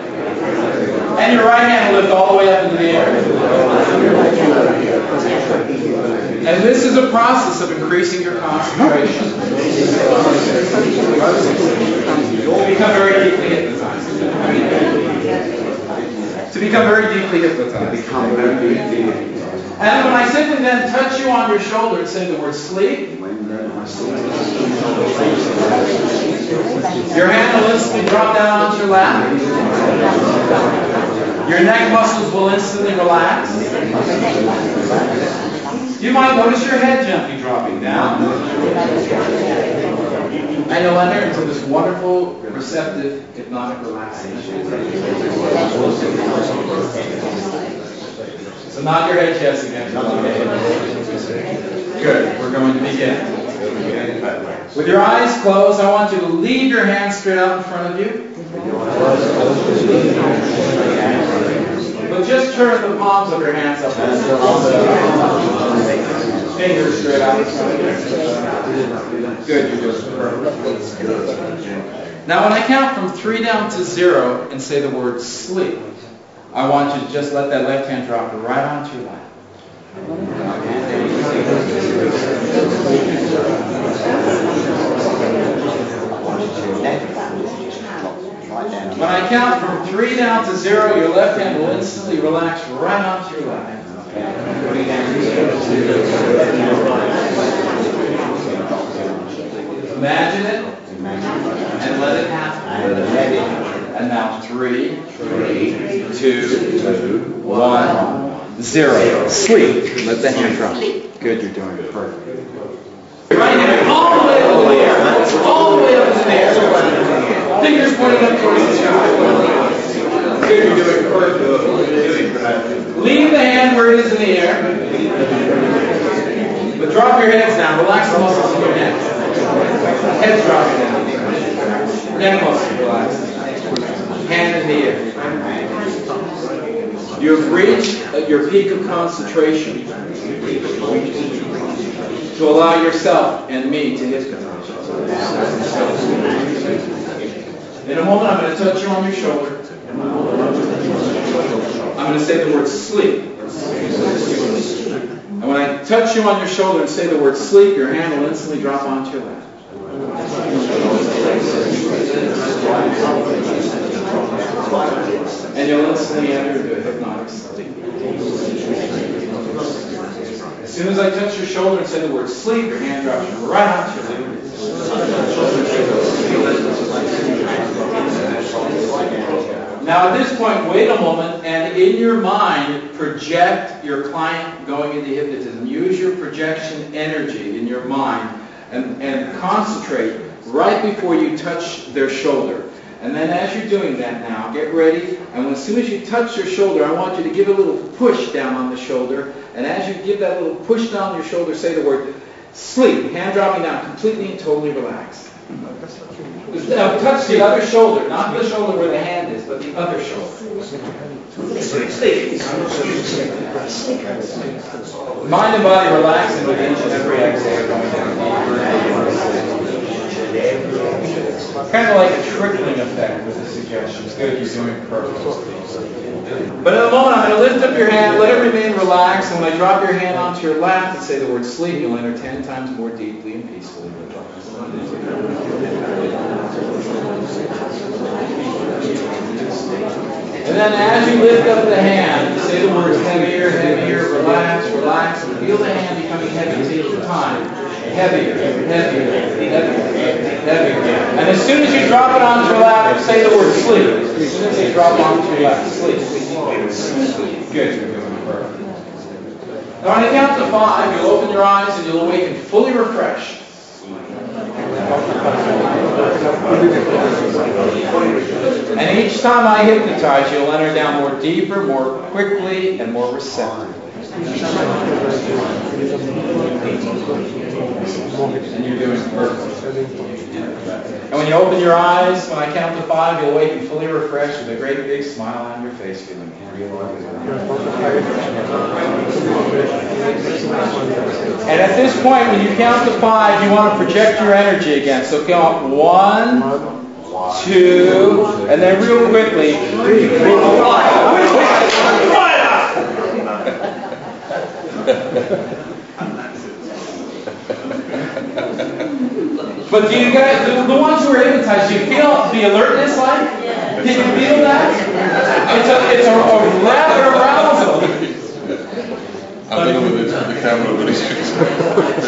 And your right hand will lift all the way up into the air. And this is a process of increasing your concentration. To become very deeply hypnotized. To become very deeply hypnotized. And when I simply then touch you on your shoulder and say the word sleep, your hand will instantly drop down onto your lap. Your neck muscles will instantly relax. You might notice your head gently dropping down. And you'll enter into this wonderful, receptive, hypnotic relaxation. So nod your head yes again. Good. We're going to begin. With your eyes closed, I want you to leave your hands straight out in front of you. But just turn the palms of your hands up. Fingers straight out in front of you. Good, you're doing perfect. Now when I count from 3 down to 0 and say the word sleep, I want you to just let that left hand drop right onto your lap. When I count from 3 down to 0, your left hand will instantly relax right onto your lap. Imagine it and let it happen. And now 3, 2, 1, 0. Sleep. Let the hand drop. Good, you're doing it perfect. Right hand all the way up in the air. All the way up in the air. Fingers pointing up towards the sky. Good, you're doing perfect. Leave the hand where it is in the air. But drop your heads down. Relax the muscles in your neck. Heads dropping down. Neck muscles relaxed. Hand in the air. You have reached your peak of concentration to allow yourself and me to hypnotize you. In a moment, I'm going to touch you on your shoulder. I'm going to say the word sleep. And when I touch you on your shoulder and say the word sleep, your hand will instantly drop onto your lap. And you'll instantly enter into a hypnotic sleep. As soon as I touch your shoulder and say the word sleep, your hand drops right onto your lap. Now at this point, wait a moment, and in your mind, project your client going into hypnotism. Use your projection energy in your mind and concentrate right before you touch their shoulder. And then as you're doing that now, get ready, and as soon as you touch your shoulder, I want you to give a little push down on the shoulder. And as you give that little push down your shoulder, say the word sleep. Hand dropping down, completely and totally relaxed. Now touch the other shoulder, not the shoulder where the hand is, but the other shoulder. Mind and body relaxing with each and every exhale going down. Kind of like a trickling effect with the suggestions. Good, you're doing perfect. But in a moment, I'm going to lift up your hand, let it remain relaxed, and when I drop your hand onto your lap and say the word sleep, you'll enter 10 times more deeply and peacefully. And then as you lift up the hand, say the words heavier, heavier, relax, relax, and feel the hand becoming heavy. Take your time. Heavier, heavier, heavier, heavier. And as soon as you drop it onto your lap, say the word sleep. As soon as you drop onto your lap, sleep. Good, you're doing perfect. Now on the count to 5, you'll open your eyes and you'll awaken fully refreshed. And each time I hypnotize, you'll enter down more deeper, more quickly, and more receptive. And you're doing perfect. And when you open your eyes, when I count to 5, you'll awaken fully refreshed with a great big smile on your face, feeling real. And at this point, when you count to 5, you want to project your energy again. So count 1, 2, and then real quickly, 3, 4, 5. But do you guys, the ones who are hypnotized, do you feel the alertness like? Can you feel that? It's a rather arousal. I don't know whether it's the camera, but it's